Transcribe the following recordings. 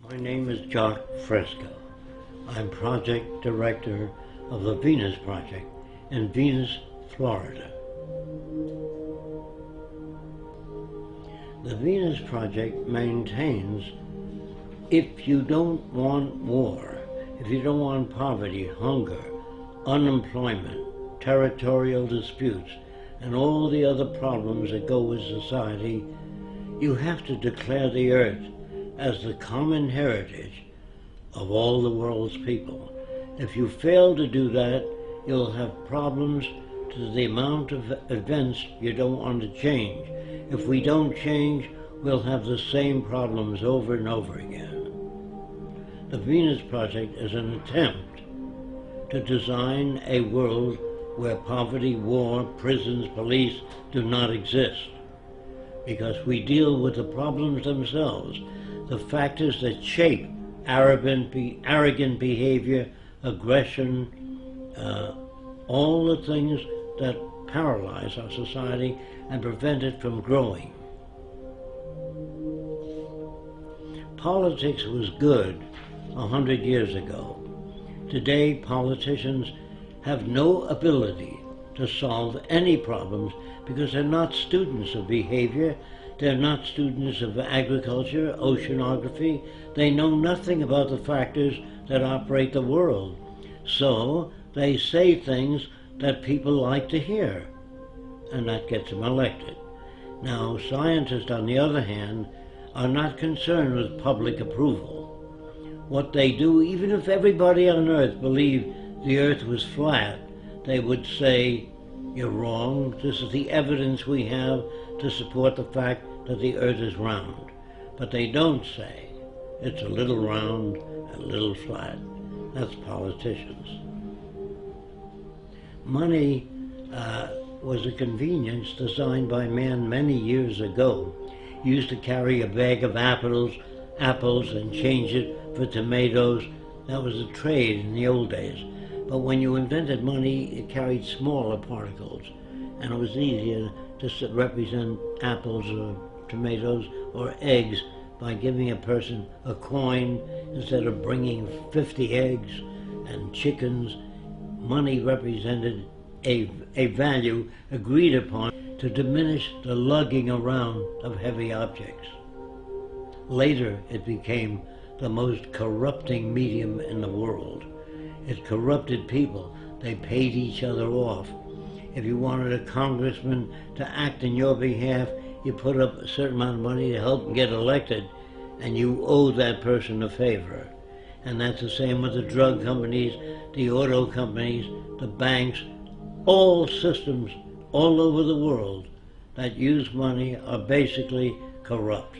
My name is Jock Fresco. I'm project director of the Venus Project in Venus, Florida. The Venus Project maintains if you don't want war, if you don't want poverty, hunger, unemployment, territorial disputes, and all the other problems that go with society, you have to declare the earth as the common heritage of all the world's people. If you fail to do that, you'll have problems to the amount of events you don't want to change. If we don't change, we'll have the same problems over and over again. The Venus Project is an attempt to design a world where poverty, war, prisons, police do not exist, because we deal with the problems themselves, the factors that shape arrogant behavior, aggression, all the things that paralyze our society and prevent it from growing. Politics was good 100 years ago. Today, politicians have no ability to solve any problems because they're not students of behavior, they're not students of agriculture, oceanography. They know nothing about the factors that operate the world. So they say things that people like to hear, and that gets them elected. Now, scientists, on the other hand, are not concerned with public approval. What they do, even if everybody on Earth believed the Earth was flat, they would say, "You're wrong. This is the evidence we have to support the fact that the Earth is round." But they don't say it's a little round, a little flat. That's politicians. Money was a convenience designed by man many years ago. You used to carry a bag of apples and change it for tomatoes. That was a trade in the old days. But when you invented money, it carried smaller particles, and it was easier to represent apples or tomatoes or eggs by giving a person a coin instead of bringing 50 eggs and chickens. Money represented a value agreed upon to diminish the lugging around of heavy objects. Later, it became the most corrupting medium in the world. It corrupted people. They paid each other off. If you wanted a congressman to act in your behalf, you put up a certain amount of money to help him get elected, and you owe that person a favor. And that's the same with the drug companies, the auto companies, the banks. All systems all over the world that use money are basically corrupt.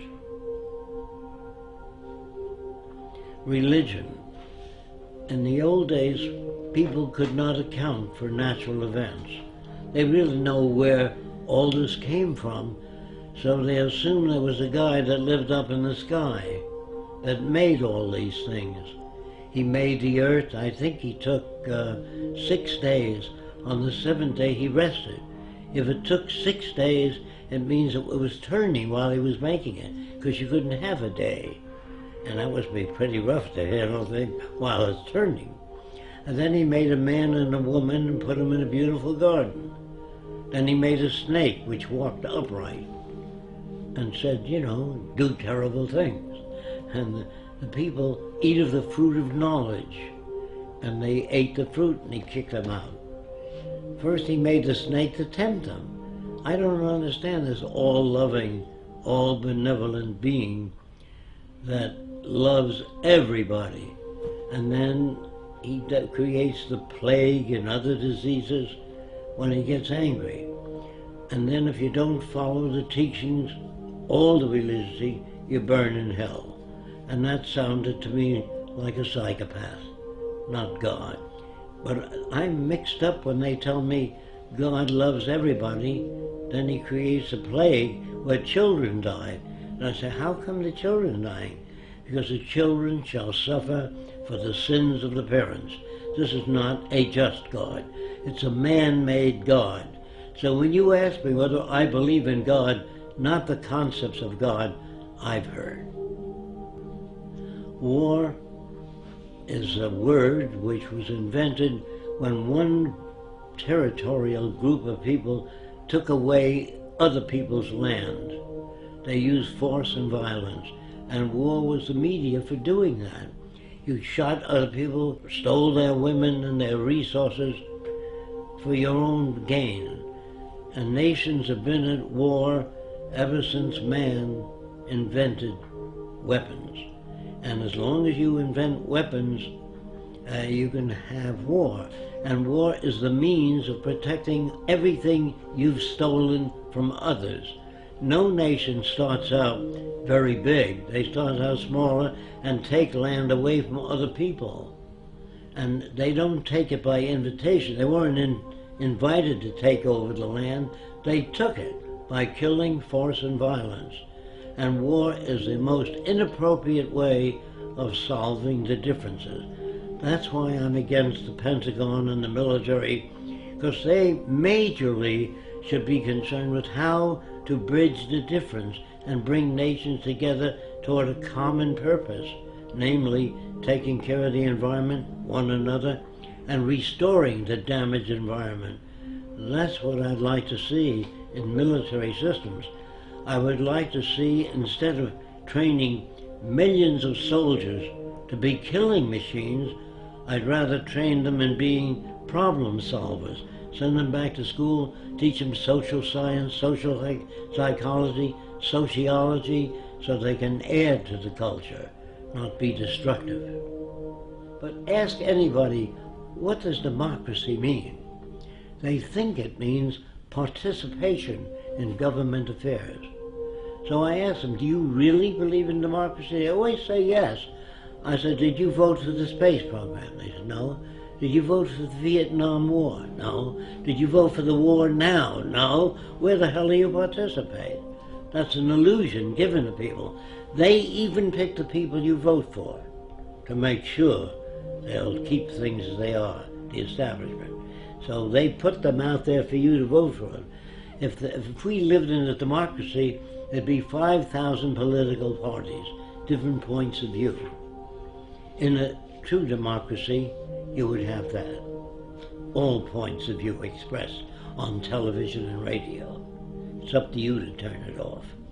Religion. In the old days, people could not account for natural events. They really know where all this came from, so they assumed there was a guy that lived up in the sky that made all these things. He made the earth. I think he took 6 days. On the 7th day, he rested. If it took 6 days, it means it was turning while he was making it, because you couldn't have a day. And that must be pretty rough to handle things while it's turning. And then he made a man and a woman and put them in a beautiful garden. Then he made a snake which walked upright and said, do terrible things. And the people eat of the fruit of knowledge. And they ate the fruit and he kicked them out. First he made the snake to tempt them. I don't understand this all-loving, all-benevolent being that loves everybody. And then he creates the plague and other diseases when he gets angry. And then if you don't follow the teachings, all the religiosity, you burn in hell. And that sounded to me like a psychopath, not God. But I'm mixed up when they tell me God loves everybody, then he creates a plague where children die. And I say, how come the children dying? Because the children shall suffer for the sins of the parents. This is not a just God. It's a man-made God. So when you ask me whether I believe in God, not the concepts of God I've heard. War is a word which was invented when one territorial group of people took away other people's land. They used force and violence, and war was the media for doing that. You shot other people, stole their women and their resources for your own gain. And nations have been at war ever since man invented weapons. And as long as you invent weapons, you can have war. And war is the means of protecting everything you've stolen from others. No nation starts out very big. They start out smaller and take land away from other people. And they don't take it by invitation. They weren't invited to take over the land. They took it by killing, force, and violence. And war is the most inappropriate way of solving the differences. That's why I'm against the Pentagon and the military, because they majorly should be concerned with how to bridge the difference and bring nations together toward a common purpose, namely taking care of the environment, one another, and restoring the damaged environment. That's what I'd like to see in military systems. I would like to see, instead of training millions of soldiers to be killing machines, I'd rather train them in being problem solvers. Send them back to school, teach them social science, social psychology, sociology, so they can add to the culture, not be destructive. But ask anybody, what does democracy mean? They think it means participation in government affairs. So I asked them, do you really believe in democracy? They always say yes. I said, did you vote for the space program? They said, no. Did you vote for the Vietnam War? No. Did you vote for the war now? No. Where the hell do you participate? That's an illusion given to people. They even pick the people you vote for to make sure they'll keep things as they are, the establishment. So they put them out there for you to vote for them. If we lived in a democracy, there'd be 5,000 political parties, different points of view. In a true democracy, you would have that. All points of view expressed on television and radio. It's up to you to turn it off.